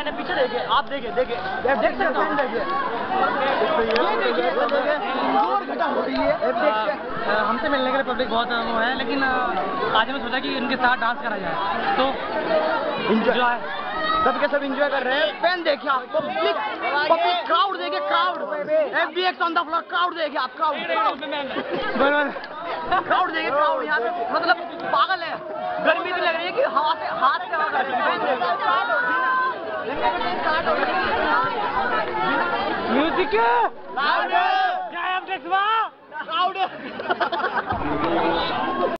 Fan है, पीछे देखिए, आप देखिए देख सकते हो, हमसे मिलने के लिए पब्लिक बहुत वो है, लेकिन आज मैं सोचा कि इनके साथ डांस करा जाए, तो एंजॉय सबके सब एंजॉय कर रहे हैं। फैन देखिए आप, पब्लिक क्राउड देखिए, crowd FBX on the floor, crowd देखिए आप, क्राउड देखिए, क्राउड यहाँ पे मतलब पागल है। गर्मी भी लग रही है कि हाथ से हवा कर रहे हैं। Music loud,